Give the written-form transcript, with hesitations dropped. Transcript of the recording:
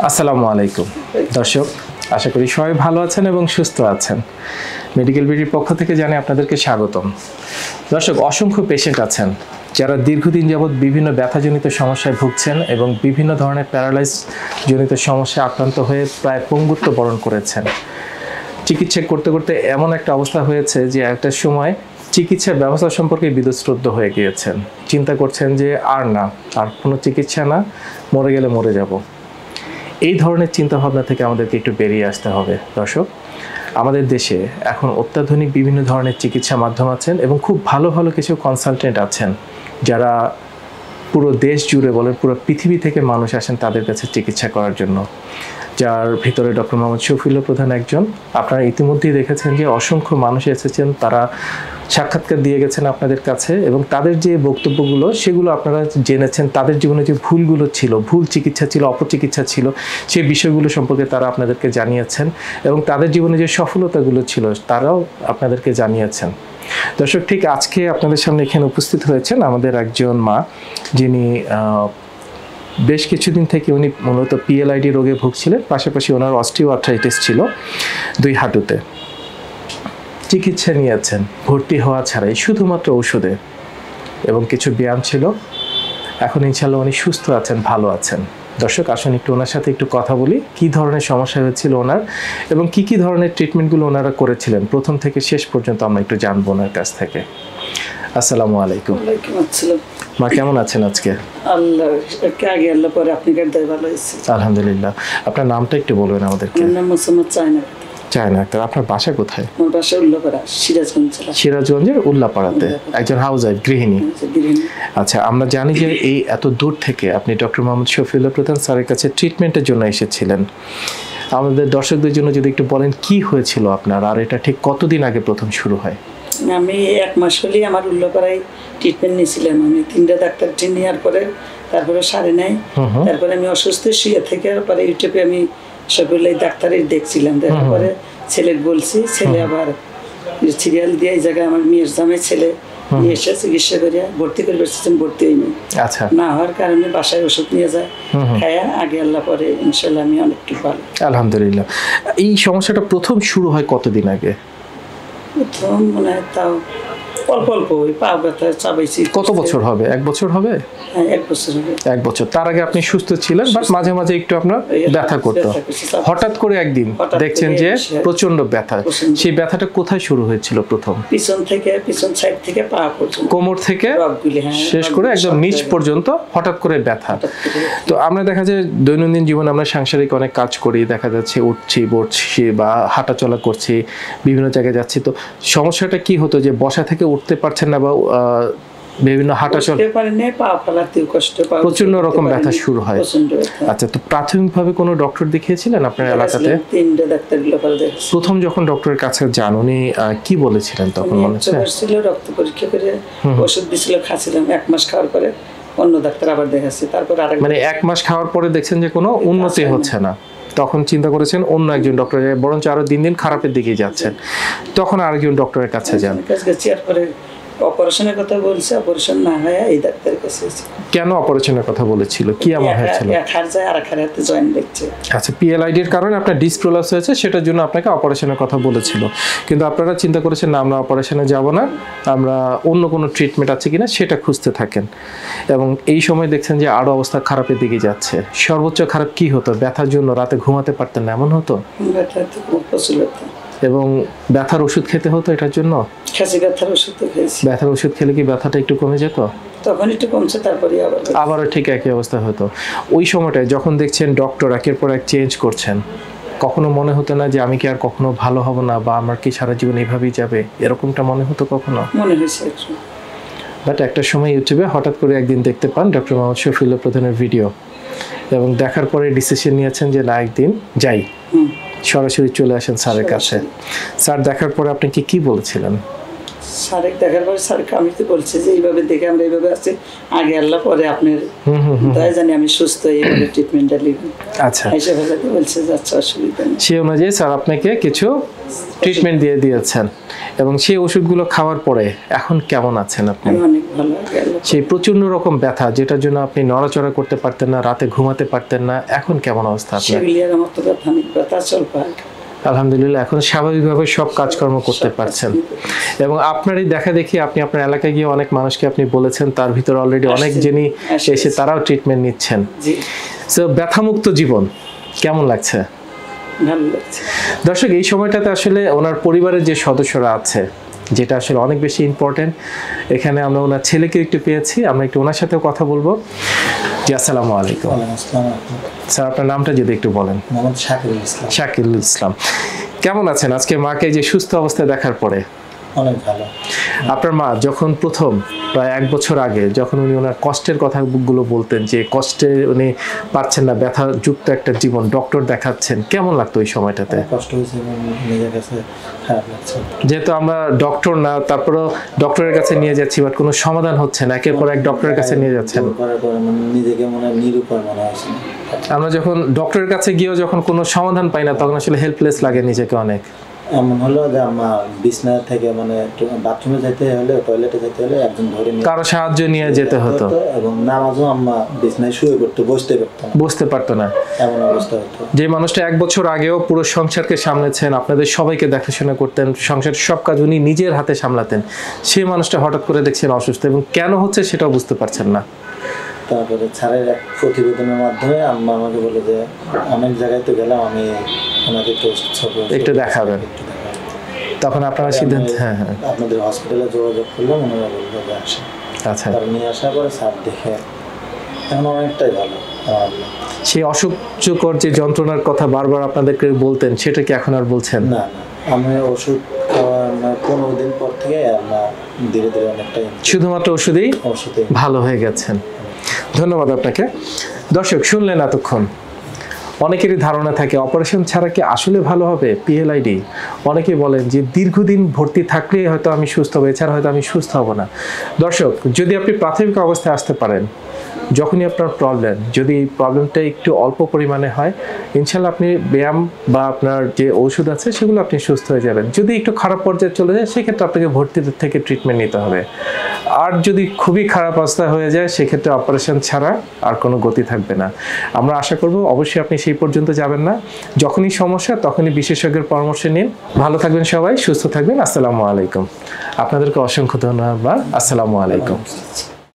আসসালামু আলাইকুম দর্শক, আশা করি সবাই ভালো আছেন এবং সুস্থ আছেন। মেডিকেল বিডির পক্ষ থেকে জানাই আপনাদেরকে স্বাগতম। দর্শক, অসংখ্য পেশেন্ট আছেন যারা দীর্ঘদিন যাবৎ বিভিন্ন ব্যথাজনিত সমস্যায় ভুগছেন এবং বিভিন্ন ধরনের প্যারালাইজ জনিত সমস্যায় আক্রান্ত হয়ে প্রায় পঙ্গুত্ব বরণ করেছেন। চিকিৎসা করতে করতে এমন একটা অবস্থা হয়েছে যে একটা সময় চিকিৎসার ব্যবস্থা সম্পর্কে বিতশ্রদ্ধ হয়ে গিয়েছেন। চিন্তা করছেন যে আর কোনো চিকিৎসা না, মরে গেলে মরে যাব। এই ধরনের চিন্তাভাবনা থেকে আমাদেরকে একটু বেরিয়ে আসতে হবে। দর্শক, আমাদের দেশে এখন অত্যাধুনিক বিভিন্ন ধরনের চিকিৎসা মাধ্যম আছেন এবং খুব ভালো ভালো কিছু কনসালটেন্ট আছেন যারা পুরো দেশ জুড়ে বলেন পুরো পৃথিবী থেকে মানুষ আসেন তাদের কাছে চিকিৎসা করার জন্য, যার ভিতরে ডক্টর মোহাম্মদ শফিউল্লাহ প্রধান একজন। আপনারা ইতিমধ্যেই দেখেছেন যে অসংখ্য মানুষ এসেছেন, তারা সাক্ষাৎকার দিয়ে গেছেন আপনাদের কাছে এবং তাদের যে বক্তব্যগুলো সেগুলো আপনারা জেনেছেন। তাদের জীবনে যে ভুলগুলো ছিল, ভুল চিকিৎসা ছিল, অপচিকিৎসা ছিল, সেই বিষয়গুলো সম্পর্কে তারা আপনাদেরকে জানিয়েছেন এবং তাদের জীবনে যে সফলতাগুলো ছিল তারাও আপনাদেরকে জানিয়েছেন। দর্শক, ঠিক আজকে আপনাদের সামনে এখানে উপস্থিত হয়েছেন আমাদের একজন মা, যিনি বেশ কিছুদিন থেকে উনি মূলত PLID রোগে ভুগছিলেন, পাশাপাশি ওনার অস্টিওআর্থ্রাইটিস ছিল 2 হাঁটুতে। চিকিৎসা নিয়েছেন ভর্তি হওয়া ছাড়াই, শুধুমাত্র ওষুধে এবং কিছু ব্যায়াম ছিল। এখন ইনশাল্লাহ উনি সুস্থ আছেন, ভালো আছেন। দর্শক, আসুন একটু ওনার সাথে একটু কথা বলি, কি ধরনের সমস্যা হয়েছিল ওনার এবং কি ধরনের ট্রিটমেন্টগুলো ওনারা করেছিলেন প্রথম থেকে শেষ পর্যন্ত আমরা একটু জানবো ওনার কাছ থেকে। আসসালামু আলাইকুম। ওয়ালাইকুম আসসালাম। মা, কেমন আছেন আজকে? আল্লাহ পরে আপনি কাটদাই ভালো আছি আলহামদুলিল্লাহ। আপনার নামটা একটু বলবেন আমাদেরকে। আমার নাম মোসাম্মদ চায়না আক্তার। আপনার বাসা কোথায়? আমার বাসা উল্লাপাড়া, সিরাজগঞ্জ জেলা। সিরাজগঞ্জের উল্লাপাড়াতে একজন হাউস ওয়াইফ, গৃহিণী। আচ্ছা, আমরা জানি যে এই এত দূর থেকে আপনি ডক্টর মোহাম্মদ শফিউল্লাহ প্রধান স্যারের কাছে ট্রিটমেন্টের জন্য এসেছিলেন। আমাদের দর্শকদের জন্য যদি একটু বলেন কি হয়েছিল আপনার, আর এটা ঠিক কতদিন আগে প্রথম শুরু হয়? আমি 1 মাস হলেই আমার উল্লাপাড়ায় ট্রিটমেন্ট নিয়েছিলাম। আমি 3টা ডাক্তার নেওয়ার পরে তারপরে সারে নাই। তারপরে আমি অসুস্থ শুয়ে থেকে পরে ইউটিউবে আমি শফিউল্লাহ ডাক্তারের দেখছিলাম। দেখার পরে ছেলেকে বলছি, ছেলে আবার সিরিয়াল দিয়ে এই জায়গায় আমার মেয়ের জামাই ছেলে নিয়ে এসে চিকিৎসা করিয়া ভর্তি করে বসেছেন, ভর্তি হইনি। আচ্ছা, না হওয়ার কারণে বাসায় ওষুধ নিয়ে যায়, খায়া আগে আল্লাহ পরে ইনশাল্লাহ আমি অনেকটু ভালো, আলহামদুলিল্লাহ। এই সমস্যাটা প্রথম শুরু হয় কতদিন আগে? প্রথম মনে হয় তাও অল্প অল্প ওই পা ব্যথা চাবাইছি। কত বছর হবে? 1 বছর হবে? হ্যাঁ, 1 বছর হবে। 1 বছর। তার আগে আপনি সুস্থ ছিলেন, বাট মাঝে মাঝে একটু আপনার ব্যথা করতো। হঠাৎ করে একদিন দেখছেন যে প্রচন্ড ব্যথা। সেই ব্যথাটা কোথায় শুরু হয়েছিল প্রথম? পিছন থেকে, পিছন সাইড থেকে পা পর্যন্ত, কোমর থেকে শেষ করে একদম নিচ পর্যন্ত হঠাৎ করে ব্যথা। তো আমরা দেখা যায় দৈনন্দিন জীবনে আমরা সাংসারিক অনেক কাজ করি, দেখা যাচ্ছে উঠছি, বসছি বা হাঁটা চলা করছি, বিভিন্ন জায়গায় যাচ্ছি। তো সমস্যাটা কি হতো যে বসা থেকে উঠতে পারছেন না বা বিভিন্ন হাঁটা চলা প্রচন্ড রকম ব্যথা শুরু হয়? আচ্ছা, তো প্রাথমিকভাবে কোনো ডক্টর দেখিয়েছিলেন আপনার এলাকাতে? 3টা ডাক্তার দেখেছি। প্রথম যখন ডক্টরের কাছে যান উনি কি বলেছিলেন তখন? মনে হচ্ছে রক্ত পরীক্ষা করে ওষুধ দিয়েছিল, খাচ্ছিলাম। 1 মাস খাওয়ার পরে অন্য ডাক্তার আবার দেখাচ্ছি। তারপর মানে 1 মাস খাওয়ার পরে দেখছেন যে কোনো উন্নতি হচ্ছে না, তখন চিন্তা করেছেন অন্য একজন ডক্টর, বরঞ্চ আরো দিন দিন খারাপের দিকে যাচ্ছেন। তখন আরেকজন ডক্টরের কাছে যান। অপারেশনের কথা বলছে, অপারেশন না হয় এই ডাক্তারের কাছে। কেন অপারেশনের কথা বলেছিল? কি এমন হয়েছিল? আচ্ছা, PLID এর কারণে আপনার ডিস্ক প্রলাপস হয়েছে, সেটার জন্য আপনাকে অপারেশনের কথা বলেছিল। কিন্তু আপনারা চিন্তা করেছেন না, আমরা অপারেশনে যাব না, আমরা অন্য কোনো ট্রিটমেন্ট আছে কিনা সেটা খুঁজতে থাকেন। এবং এই সময় দেখছেন যে আরো অবস্থা খারাপের দিকে যাচ্ছে। সর্বোচ্চ খারাপ কি হতো? ব্যথার জন্য রাতে ঘুমাতে পারতেন না, এমন হতো? এবং ব্যথার ওষুধ খেতে হতো এটার জন্য? ব্যথার ওষুধ খেলে কি ব্যথাটা একটু কমে যেত? তখন একটু কমছে, তারপরে আবারও ঠিক একই অবস্থা হতো। ওই সময়টায় যখন দেখছেন ডক্টর একের পর এক চেঞ্জ করছেন, কখনো মনে হতো না যে আমি কি আর কখনো ভালো হব না বা আমার কি সারা জীবন এইভাবেই যাবে, এরকমটা মনে হতো কখনো? মনে হয়েছে। বাট একটা সময় ইউটিউবে হঠাৎ করে একদিন দেখতে পান ডক্টর মোহাম্মদ শফিউল্লাহ প্রধানের ভিডিও, এবং দেখার পরে ডিসিশন নিয়েছেন যে না, একদিন যাই, সরাসরি চলে আসেন স্যারের কাছে। স্যার দেখার পরে আপনি কি বলেছিলেন? স্যারেক দেখার পরে স্যারকে আমি তো বলছি যে এইভাবে দেখে আমরা এইভাবে আছি, আগে আল্লাহ পরে আপনার তাই জানি আমি সুস্থ এইভাবে ট্রিটমেন্টটা নেবেন। আচ্ছা, এসে ফেলাতে বলছে যে আচ্ছা অসুবিধা নেই। সেই অনুযায়ী স্যার আপনাকে কিছু ট্রিটমেন্ট দিয়ে দিয়েছেন এবং সেই ওষুধগুলো খাওয়ার পরে এখন কেমন আছেন আপনি? আমি অনেক ভালো আছি আল্লাহ। সেই প্রচন্ড রকম ব্যথা যেটার জন্য আপনি নড়াচড়া করতে পারতেন না, রাতে ঘুমাতে পারতেন না, এখন কেমন অবস্থা আপনার? সেগুলি আর আমার তো ব্যথা নেই, ব্যথা চলবে। আলহামদুলিল্লাহ এখন স্বাভাবিকভাবে সব কাজকর্ম করতে পারছেন এবং আপনারই দেখা দেখি আপনি আপনার এলাকায় গিয়ে অনেক মানুষকে আপনি বলেছেন, তার ভিতরে অলরেডি অনেক জেনি এসে তারাও ট্রিটমেন্ট নিচ্ছেন। সো ব্যথামুক্ত জীবন কেমন লাগছে? ভালো লাগছে। দর্শক, এই সময়টাতে আসলে ওনার পরিবারের যে সদস্যরা আছে, যেটা আসলে অনেক বেশি ইম্পর্টেন্ট, এখানে আমরা ওনার ছেলেকে একটু পেয়েছি, আমরা একটু ওনার সাথেও কথা বলবো। জি, আসসালামু আলাইকুম। স্যার আপনার নামটা যদি একটু বলেন। মোহাম্মদ শাকিরুল ইসলাম। শাকিরুল ইসলাম, কেমন আছেন আজকে মাকে যে সুস্থ অবস্থায় দেখার পরে? অনেক ভালো। আপনার মা যখন প্রথম প্রায় 1 বছর আগে যখন উনি ওনার কষ্টের কথাগুলো বলতেন, যে কষ্টে উনি পাচ্ছেন না, ব্যথাযুক্ত একটা জীবন, ডক্টর দেখাচ্ছেন, কেমন লাগতো ওই সময়টাতে? কষ্ট হয়েছে এবং নিজের কাছে খারাপ লাগছে। যেহেতু আমরা ডক্টর না, তারপরেও ডক্টরের কাছে নিয়ে যাচ্ছি, বাট কোনো সমাধান হচ্ছে না, একের পর এক ডক্টরের কাছে নিয়ে যাচ্ছেন। করার পরে নিজেকে মনে হয় নিরুপায় মনে হয়েছে। আমরা যখন ডক্টরের কাছে গিয়েও যখন কোনো সমাধান পাই না, তখন আসলে হেল্পলেস লাগে নিজেকে অনেক। এমন হলো যে আমার বিছনা থেকে মানে বাথরুমে যেতে হলে, টয়লেটে যেতে হলে একজন ধরে নিয়ে কারো সাহায্য নিয়ে যেতে হতো এবং নামাজও আম্মা বিছনায় শুয়ে পড়তো, বসতে পারতো না, এমন অবস্থা হতো। যে মানুষটা 1 বছর আগেও পুরো সংসারকে সামলেছেন, আপনাদের সবাইকে দেখাশোনা করতেন, সংসারের সব কাজ উনি নিজের হাতে সামলাতেন, সেই মানুষটা হঠাৎ করে দেখছেন অসুস্থ এবং কেন হচ্ছে সেটাও বুঝতে পারছেন না। তারপরে স্যারের এক প্রতিবেদনের মাধ্যমে আম্মা আমাকে বলে যে অনেক জায়গায় তো গেলাম, আমি ওনাকে একটু দেখাবেন। তখন আপনারা সিদ্ধান্ত, হ্যাঁ হ্যাঁ, আপনাদের হসপিটালে যোগাযোগ করলাম, ওনারা বললো যে আসে। আচ্ছা, তার নিয়ে আসার পরে স্যার দেখে এখন অনেকটাই ভালো। সেই অসহ্যকর যে যন্ত্রণার কথা বারবার আপনাদেরকে বলতেন, সেটা কি এখন আর বলছেন? না না, আমি ওষুধ খাওয়ার 15 দিন পর থেকে আমরা ধীরে ধীরে অনেকটাই শুধুমাত্র ওষুধেই ওষুধে ভালো হয়ে গেছেন। ধন্যবাদ আপনাকে। দর্শক, শুনলেন এতক্ষণ, অনেকেরই ধারণা থাকে অপারেশন ছাড়া কি আসলে ভালো হবে পিএলআইডি। অনেকে বলেন যে দীর্ঘদিন ভর্তি থাকলেই হয়তো আমি সুস্থ হব, এছাড়া হয়তো আমি সুস্থ হব না। দর্শক, যদি আপনি প্রাথমিক অবস্থায় আসতে পারেন, যখনই আপনার প্রবলেম, যদি প্রবলেমটা একটু অল্প পরিমাণে হয়, ইনশাল্লাহ আপনি ব্যায়াম বা আপনার যে ওষুধ আছে সেগুলো আপনি সুস্থ হয়ে যাবেন। যদি একটু খারাপ পর্যায়ে চলে যায়, সেক্ষেত্রে আপনাকে ভর্তি থেকে ট্রিটমেন্ট নিতে হবে। আর যদি খুবই খারাপ অবস্থা হয়ে যায়, সেক্ষেত্রে অপারেশন ছাড়া আর কোনো গতি থাকবে না। আমরা আশা করব অবশ্যই আপনি সেই পর্যন্ত যাবেন না। যখনই সমস্যা তখনই বিশেষজ্ঞের পরামর্শ নিন। ভালো থাকবেন সবাই, সুস্থ থাকবেন। আসসালামু আলাইকুম। আপনাদেরকে অসংখ্য ধন্যবাদ। আসসালামু আলাইকুম।